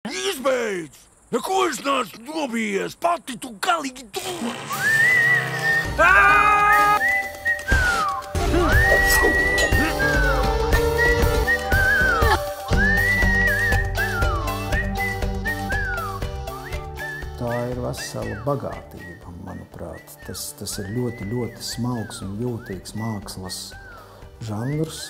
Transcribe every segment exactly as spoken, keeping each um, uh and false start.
Izbeidz! Neko es neesmu nobijies, pati tu galīgi tu! Tā ir vesela bagātība, manuprāt. Tas, tas ir ļoti, ļoti smalks un jūtīgs mākslas žanrs,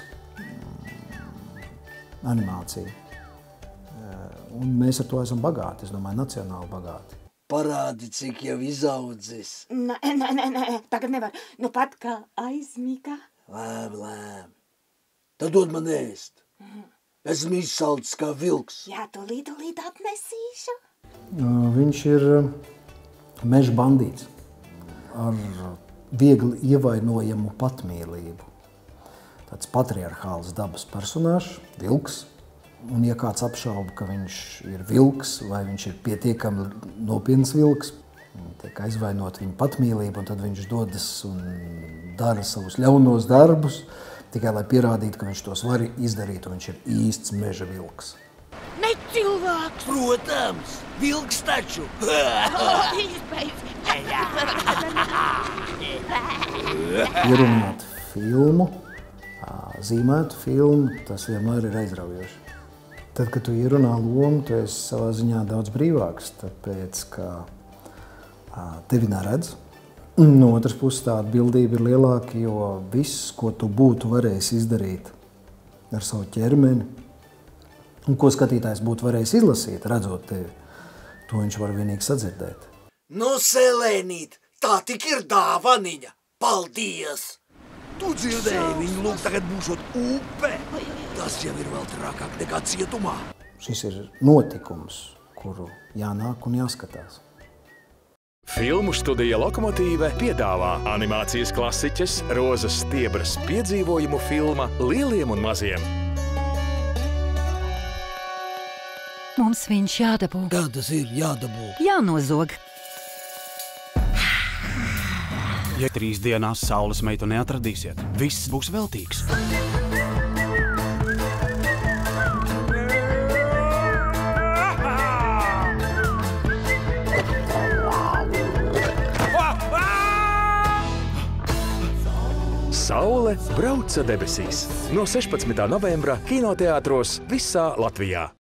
animācija. Un mēs ar to esam bagāti, es domāju, nacionāli bagāti. Parādi, cik jau izaudzis. Nē, nē, nē, nē, tagad nevar. Nu pat kā aizmīgā. Lēm, lēm. Tad dod man ēst. Esmu izsalcis kā vilks. Jā, tūlīt, tūlīt atnesīšu. Viņš ir meža bandīts ar viegli ievainojamu patmīlību. Tāds patriarchāls dabas personāžs, vilks. Un ja kāds apšauba, ka viņš ir vilks vai viņš ir pietiekami nopietns vilks, tiek aizvainot viņa patmīlību, un tad viņš dodas un dara savus ļaunos darbus, tikai lai pierādītu, ka viņš tos var izdarīt, un viņš ir īsts meža vilks. Ne cilvēks! Protams, vilks taču! Ierunāt filmu, zīmētu filmu, tas vienmēr ir aizraujoši. Tad, kad tu ierunā lomu, tu esi savā ziņā daudz brīvāks, tāpēc, ka tevi neredz. No otras puses tā atbildība ir lielāka, jo viss, ko tu būtu varējis izdarīt ar savu ķermeni, un ko skatītājs būtu varējis izlasīt, redzot tevi, to viņš var vienīgi sadzirdēt. Nu, Selēnīt, tā tik ir dāvaniņa! Paldies! Tu dzirdēji, viņu lūk tagad būšot upe. Tas jau ir vēl trakāk nekā cietumā. Šis ir notikums, kuru jānāk un jāskatās. Filmu studija Lokomotīve piedāvā animācijas klasiķes Rozas Stiebras piedzīvojumu filma Lieliem un maziem. Mums viņš jādabū. Kā tas ir jādabū? Jānozog. Ja trīs dienās saules meitu neatradīsiet, viss būs veltīgs. Saule brauca debesīs. No sešpadsmitā novembra kinoteātros visā Latvijā.